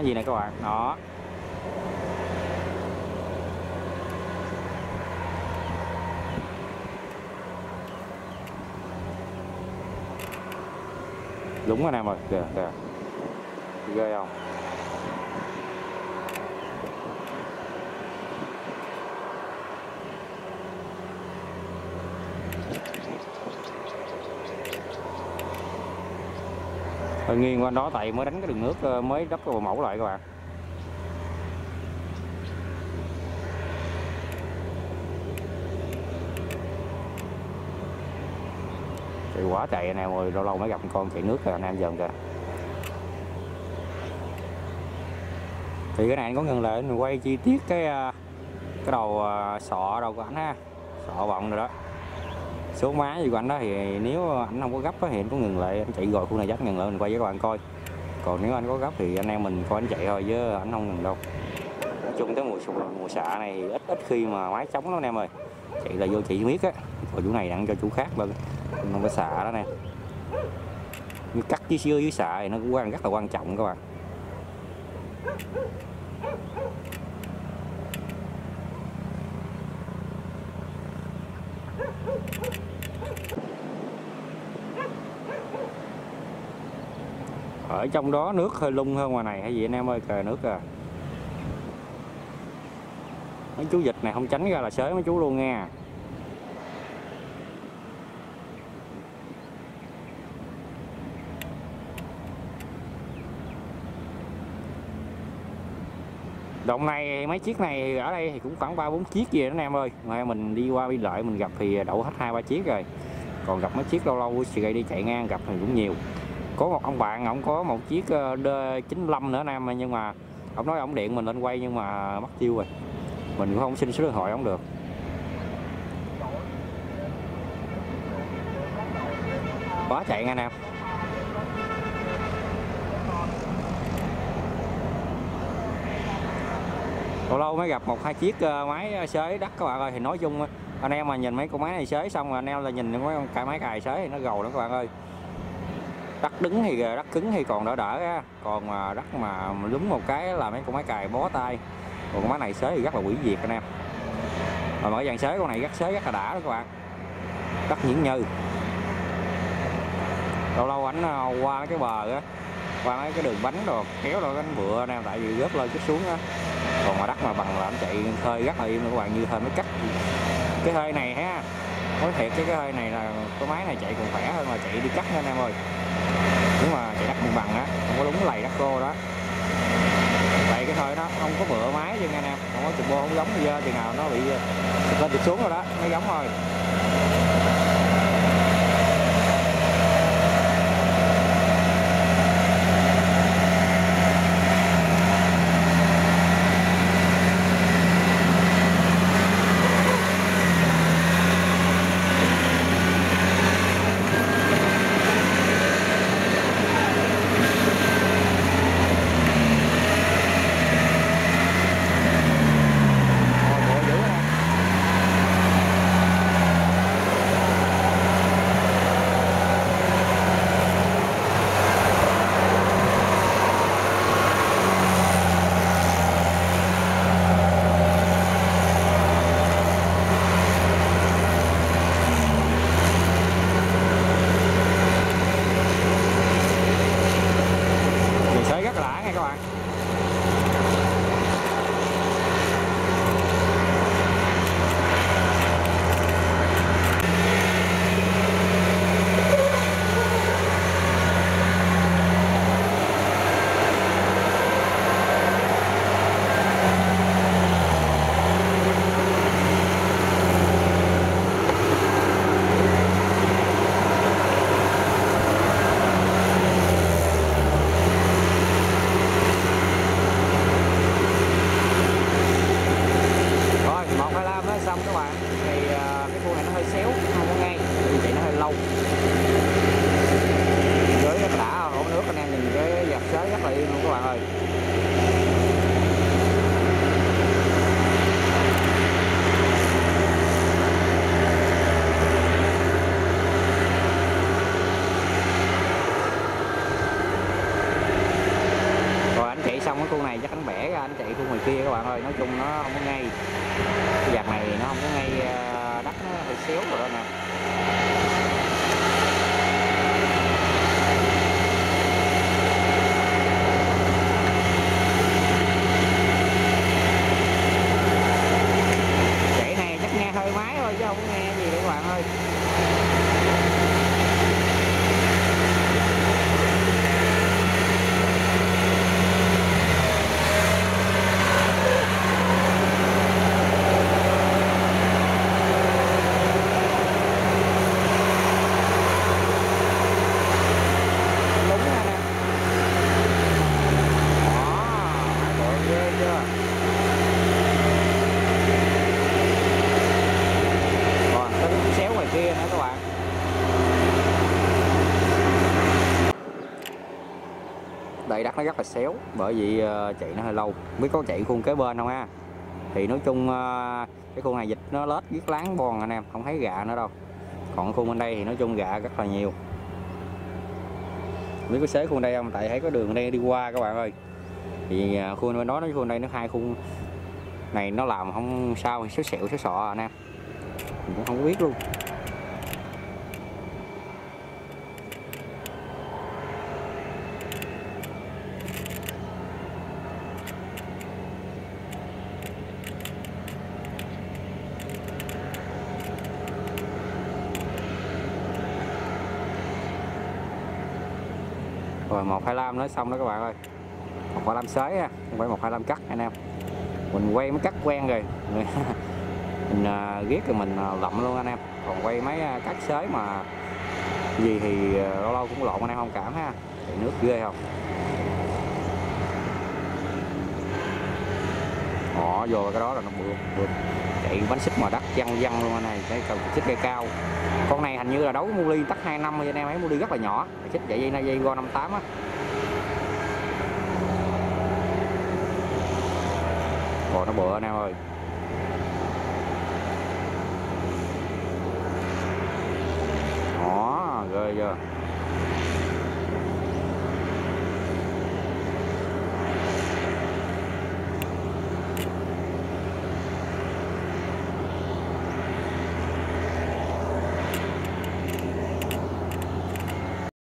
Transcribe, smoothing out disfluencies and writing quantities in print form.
gì nè các bạn, đó. Đúng anh em ơi, kìa kìa, ghê không? Hơi nghiêng qua đó tại mới đánh cái đường nước, mới đắp cái bộ mẫu lại các bạn. Chạy quá chạy anh em ơi, lâu lâu mới gặp con chạy nước rồi anh em dần kìa. Thì cái này anh có ngừng lại mình quay chi tiết cái đầu sọ đầu của anh ha, sọ vọng rồi đó, số má gì của anh đó. Thì nếu anh không có gấp thì anh có ngừng lại, anh chạy rồi khu này dắt ngừng lại mình quay với các bạn coi. Còn nếu anh có gấp thì anh em mình coi anh chạy thôi chứ anh không ngừng đâu. Nói chung tới mùa xạ này thì ít khi mà máy chống lắm anh em ơi, chạy là vô chị miết á. Còn chỗ này đặng cho chủ khác lên không có xạ đó nè, như cắt dưới xạ thì nó cũng rất là quan trọng các bạn. Ở trong đó nước hơi lung hơn ngoài này hay gì anh em ơi, kìa nước à. Mấy chú vịt này không tránh ra là xới mấy chú luôn nha. Đoạn này mấy chiếc này ở đây thì cũng khoảng 3-4 chiếc gì đó anh em ơi. Mà mình đi qua đi lại mình gặp thì đậu hết 2-3 chiếc rồi. Còn gặp mấy chiếc lâu lâu chị đi chạy ngang gặp thì cũng nhiều. Có một ông bạn ông có một chiếc D95 nữa anh em, nhưng mà ông nói ông điện mình lên quay nhưng mà mất tiêu rồi. Mình cũng không xin số điện thoại ông được. Quá chạy nha anh em. Lâu lâu mới gặp 1-2 chiếc máy xới đất các bạn ơi. Thì nói chung anh em mà nhìn mấy con máy này xới xong rồi anh em là nhìn mấy cái máy cài xới thì nó gầu đó các bạn ơi. Đất đứng thì đất cứng thì còn đỡ á, còn mà đất mà lúng một cái là mấy con máy cài bó tay. Còn con máy này xới thì rất là hủy diệt anh em. Mà mỗi dàn xới con này xới rất là đã đó các bạn, đất nhuyễn như. Lâu lâu ảnh qua cái bờ á, qua mấy cái đường bánh rồi kéo rồi anh bựa anh em, tại vì rớt lên chút xuống á. Còn mà đất mà bằng là anh chạy hơi rất là im các bạn, như hơi mới cắt cái hơi này ha. Nói thiệt cái hơi này là cái máy này chạy còn khỏe hơn là chạy đi cắt nha anh em ơi. Nếu mà chạy đất bằng á, không có lúng lầy đất khô đó. Tại cái hơi nó không có bựa máy chứ anh em, không có chụp bô không giống bây giờ, chừng nào nó bị lên chụp xuống rồi đó mới giống thôi. xong cái khu này chắc anh bẻ ra anh chạy khu ngoài kia các bạn ơi. Nói chung nó không có ngay, cái vạt này nó không có ngay, đất nó hơi xéo rồi đó nè. Chạy này chắc nghe hơi máy thôi chứ không có nghe gì đâu các bạn ơi. Đây đất nó rất là xéo, bởi vì chạy nó hơi lâu. Biết có chạy khuôn kế bên không ha? Thì nói chung cái khuôn này dịch nó lết viết láng bon anh em, không thấy gạ nữa đâu. Còn khuôn bên đây thì nói chung gạ rất là nhiều. Biết có xế khuôn đây không? Tại thấy có đường đây đi qua các bạn ơi. Thì khuôn bên đó nó khuôn đây nó hai khuôn này nó làm không sao, xéo xẹo xéo sọ anh em. Mình cũng không có biết luôn. Rồi 125 nó xong đó các bạn ơi. 125 xới ha, không phải 125 cắt anh em. Mình quay mới cắt quen rồi. Mình ghét rồi mình lậm luôn anh em. Còn quay mấy cắt xới mà gì thì lâu lâu cũng lộn anh em thông cảm ha. Chạy nước ghê không. Họ vô cái đó là nó bự. Chạy bánh xích mà đất văng luôn anh này. Cái cầu xích cây cao. Con này hình như là đấu Muli tắt 25 anh em ấy, Muli rất là nhỏ. Xích chạy dây go 58 á. Rồi nó bựa anh em ơi. Đó, ghê chưa.